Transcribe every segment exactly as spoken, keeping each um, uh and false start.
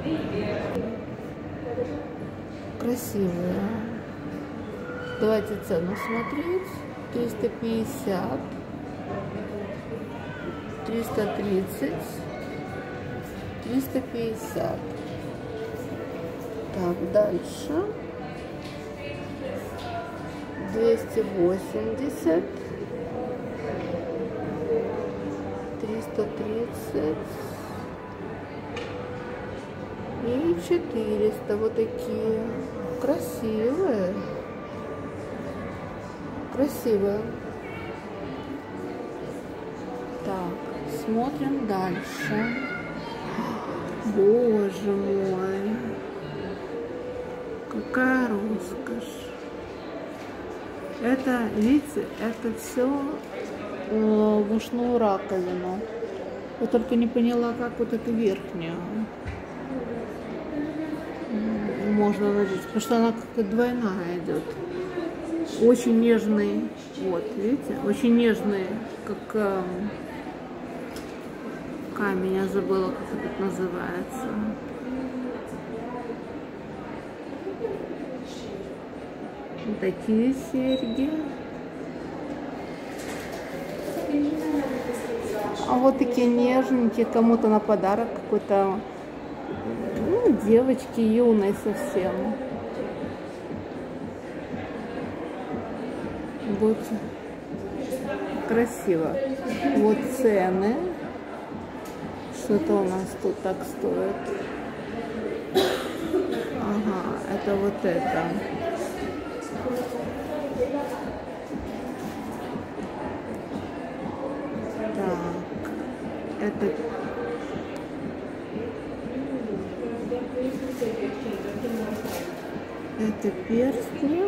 Красивые. Давайте цену смотреть. триста пятьдесят, триста тридцать, триста пятьдесят. Так, дальше. двести восемьдесят, триста тридцать и четыреста. Вот такие красивые. Красивые. Так, смотрим дальше. Боже мой, какая роскошь. Это, видите, это все в ушную раковину. Я только не поняла, как вот эту верхнюю можно надеть, потому что она как-то двойная идет. Очень нежный, вот, видите, очень нежный, как э, камень, я забыла, как это называется. Вот такие серьги. А вот такие нежненькие, кому-то на подарок какой-то, ну, девочки юной совсем. Вот красиво. Вот цены. Что-то у нас тут так стоит. Ага, это вот это. Так, это это перстни.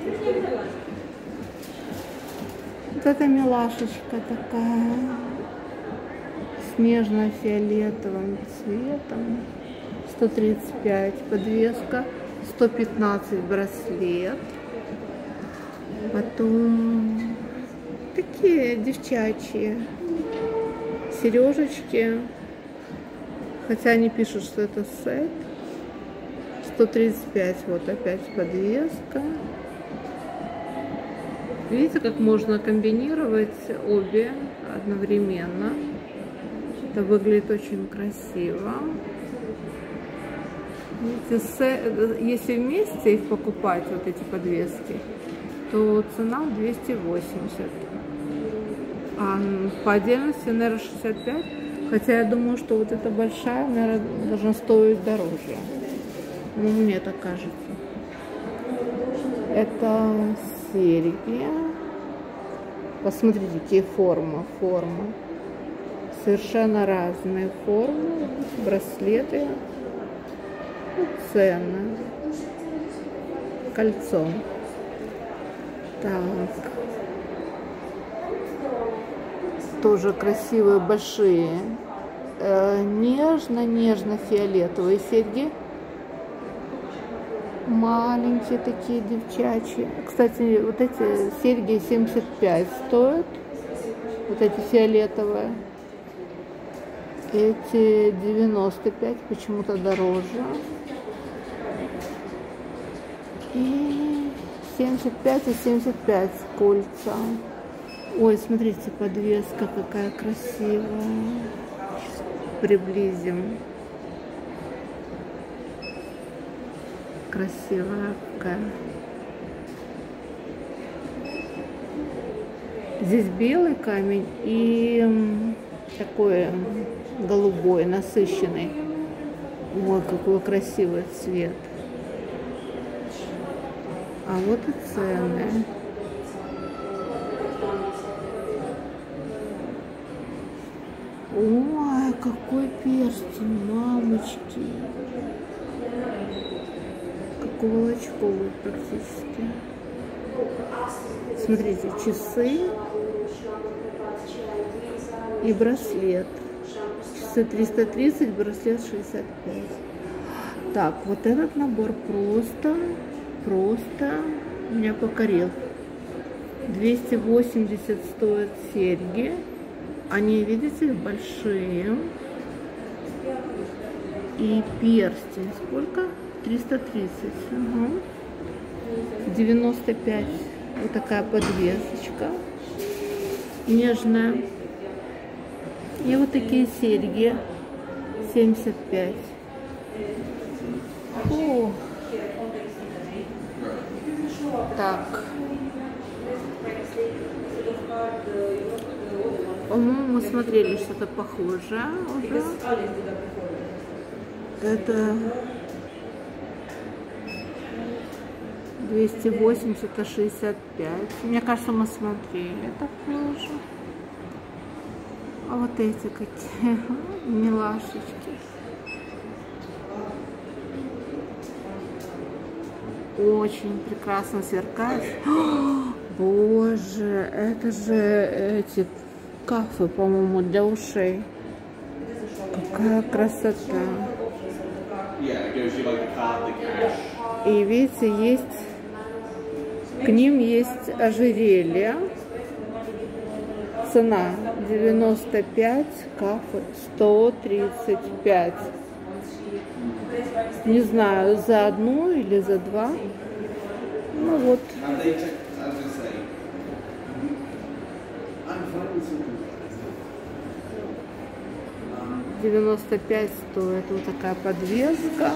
Вот это милашечка такая с нежно-фиолетовым цветом. сто тридцать пять подвеска, сто пятнадцать браслет. Потом такие девчачьи сережечки, хотя они пишут, что это сет. сто тридцать пять, вот опять подвеска. Видите, как можно комбинировать обе одновременно. Это выглядит очень красиво. Видите, если вместе их покупать, вот эти подвески, то цена двести восемьдесят. А по отдельности, наверное, шестьдесят пять. Хотя я думаю, что вот эта большая, наверное, должна стоить дороже. Ну, мне так кажется. Это серьги. Посмотрите, какие формы. Формы. Совершенно разные формы. Браслеты. Цены. Кольцо. Так. Тоже красивые, большие. Э, нежно-нежно-фиолетовые серьги. Маленькие такие девчачьи. Кстати, вот эти серьги семьдесят пять стоят. Вот эти фиолетовые. Эти девяносто пять, почему-то дороже. И семьдесят пять и семьдесят пять кольца. Ой, смотрите, подвеска какая красивая. Сейчас приблизим. Красивая какая. Здесь белый камень и такой голубой, насыщенный. Ой, какой красивый цвет. А вот и цены. Ой, какой перстень, мамочки. Как у волочковый практически. Смотрите, часы и браслет. Часы триста тридцать, браслет шестьдесят пять. Так, вот этот набор просто, просто меня покорил. двести восемьдесят стоят серьги. Они, видите, большие. И перстень. Сколько? триста тридцать. Угу. девяносто пять. Вот такая подвесочка. Нежная. И вот такие серьги. семьдесят пять. Фу. Так. По-моему, мы смотрели что-то похожее уже. Это двести восемьдесят, а шестьдесят пять. Мне кажется, мы смотрели такое уже. А вот эти какие милашечки. Очень прекрасно сверкает. О, боже, это же эти кафы, по-моему, для ушей. Какая красота. И видите, есть, к ним есть ожерелье. Цена девяносто пять, кафы сто тридцать пять. Не знаю, за одну или за два. Ну вот. девяносто пять стоит вот такая подвеска.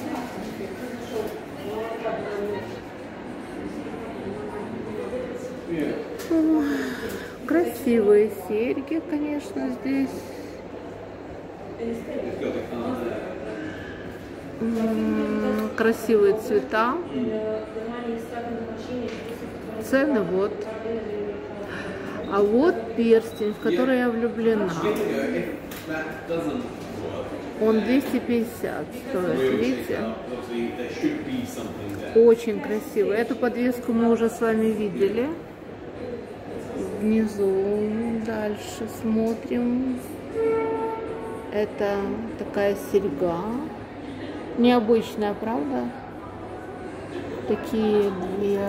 Красивые серьги, конечно, здесь. Красивые цвета. Цены вот. А вот перстень, в который я влюблена. Он двести пятьдесят стоит, видите? Очень красивый. Эту подвеску мы уже с вами видели. Внизу дальше смотрим. Это такая серьга. Необычная, правда? Такие две.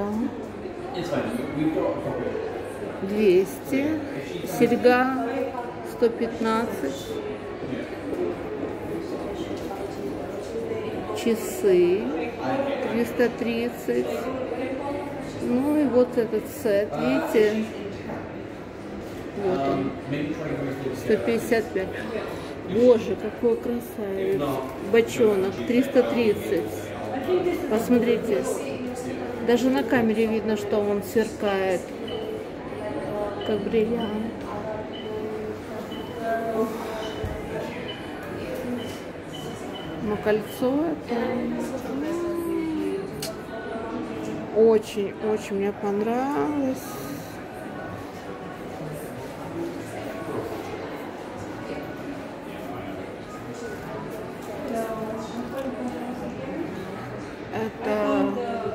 двести. Серьга сто пятнадцать. Часы триста тридцать. Ну и вот этот сет, видите? Вот он. сто пятьдесят пять. Боже, какой красавец. Бочонок триста тридцать. Посмотрите. Даже на камере видно, что он сверкает. Как бриллиант. Но кольцо это очень-очень мне понравилось. Это,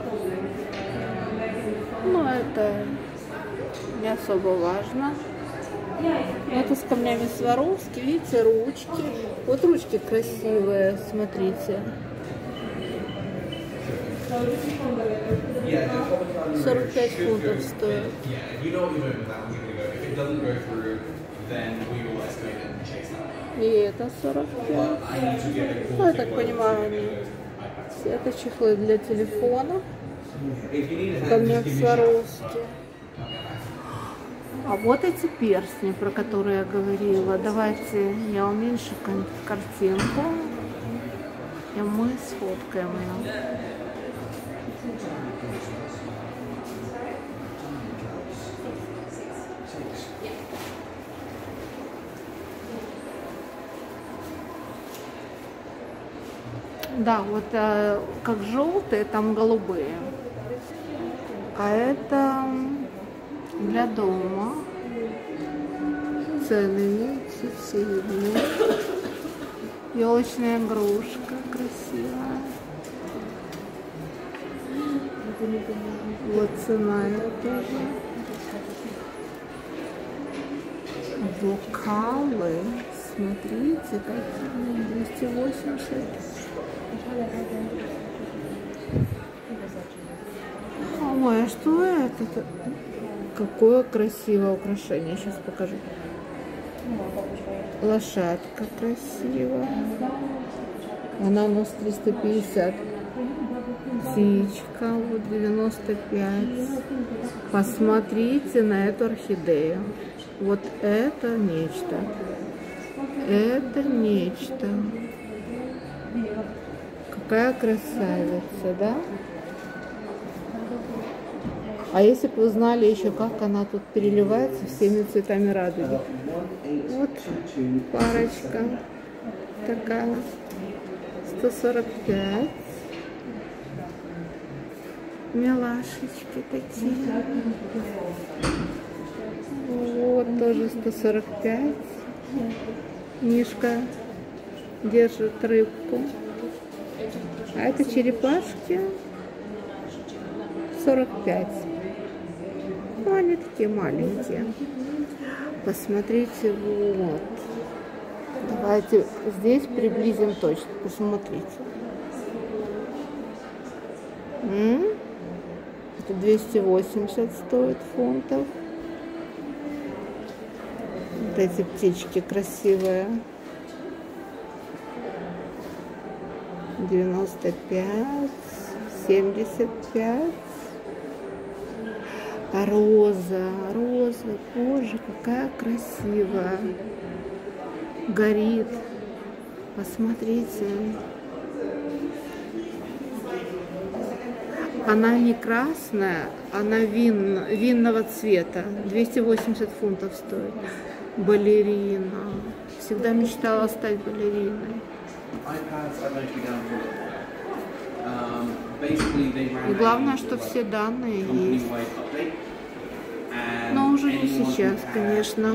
ну, это не особо важно. Это с камнями Сваровски, видите, ручки. Вот ручки красивые, смотрите. сорок пять фунтов стоит. И это сорок пять. Ну, я так понимаю, они... это чехлы для телефона. Камнями Сваровски. А вот эти перстни, про которые я говорила. Давайте я уменьшу картинку, и мы сфоткаем ее. Да, вот э, как желтые, там голубые. А это для дома. Цены, видите, все видны. Елочная игрушка красивая. Вот цена ее тоже. Бокалы. Смотрите, какие. двести восемьдесят. Ой, а что это? Какое красивое украшение. Сейчас покажу. Лошадка красивая. Она у нас триста пятьдесят. Птичка, вот девяносто пять. Посмотрите на эту орхидею. Вот это нечто. Это нечто. Какая красавица, да? А если бы вы знали еще, как она тут переливается всеми цветами радуги. Вот парочка такая. сто сорок пять. Милашечки такие. Вот тоже сто сорок пять. Мишка держит рыбку. А это черепашки сорок пять. Ну, они такие маленькие. Посмотрите, вот. Давайте здесь приблизим точно. Посмотрите. М? Это двести восемьдесят стоит фунтов. Вот эти птички красивые. девяносто пять, семьдесят пять. Роза, роза, боже, какая красивая. Горит. Посмотрите. Она не красная, она вин, винного цвета. двести восемьдесят фунтов стоит. Балерина. Всегда мечтала стать балериной. И главное, что все данные есть. Но уже не сейчас, конечно.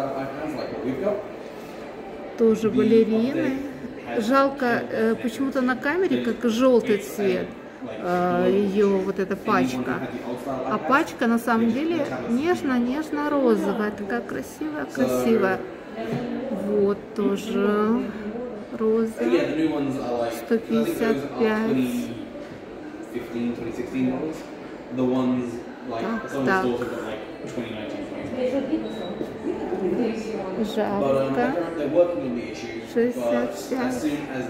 Тоже балерины. Жалко, почему-то на камере как желтый цвет. Ее вот эта пачка. А пачка на самом деле нежно-нежно-розовая. Такая красивая-красивая. Вот тоже роза. сто пятьдесят пять. Так, так. Жабка. шестьдесят пять.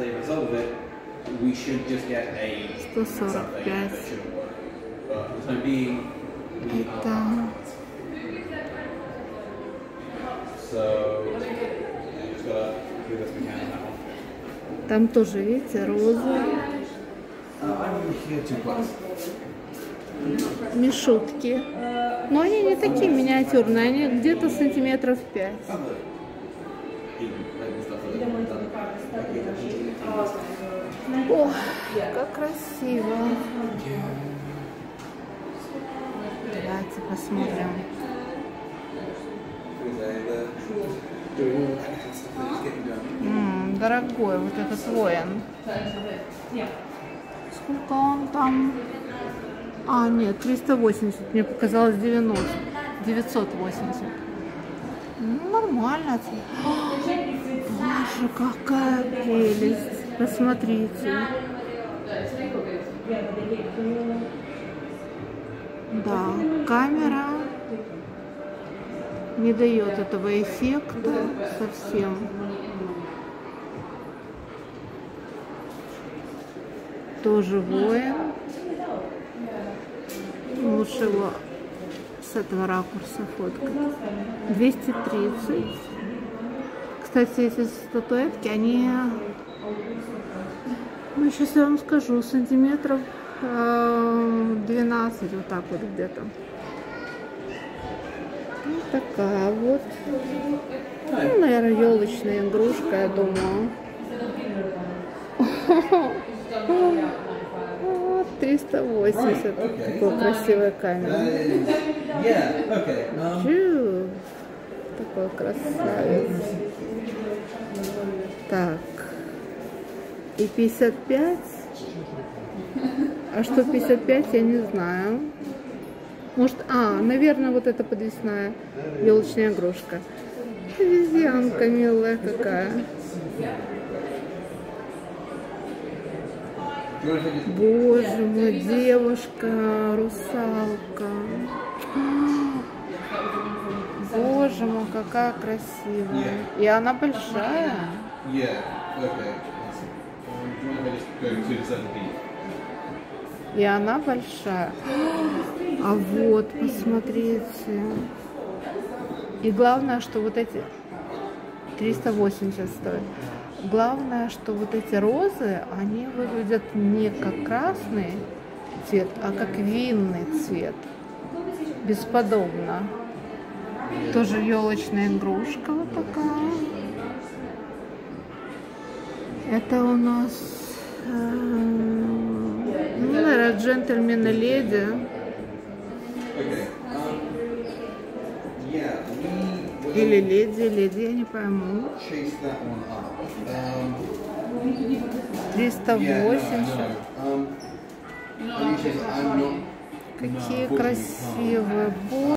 сто сорок пять. Это... Там тоже, видите, роза. Мишутки. Но они не такие миниатюрные, они где-то сантиметров пять. О, как красиво. Давайте посмотрим. М-м, дорогой вот этот воин. Сколько он там? А, нет, триста восемьдесят. Мне показалось девяносто. девятьсот восемьдесят. Ну, нормально. Боже, какая прелесть. Посмотрите. Да, камера не дает этого эффекта совсем. Тоже воин. Лучше его с этого ракурса фоткать. двести тридцать. Кстати, эти статуэтки, они, ну, сейчас я вам скажу, сантиметров двенадцать, вот так вот где-то. Вот такая вот. Ну, наверное, елочная игрушка, я думаю. Вот триста восемьдесят. Такой красивая камера. Чу, такой красавец. Так. И пятьдесят пять. А что пятьдесят пять, я не знаю. Может, а, наверное, вот эта подвесная елочная игрушка. Обезьянка милая какая. Боже мой, девушка, русалка. Боже мой, какая красивая. И она большая. И она большая. А вот, посмотрите. И главное, что вот эти триста восемьдесят стоит. Главное, что вот эти розы, они выглядят не как красный цвет, а как винный цвет. Бесподобно. Тоже елочная игрушка вот такая. Это у нас, э, ну, наверное, джентльмен и леди. Или леди, леди, я не пойму. триста восемьдесят. Какие красивые.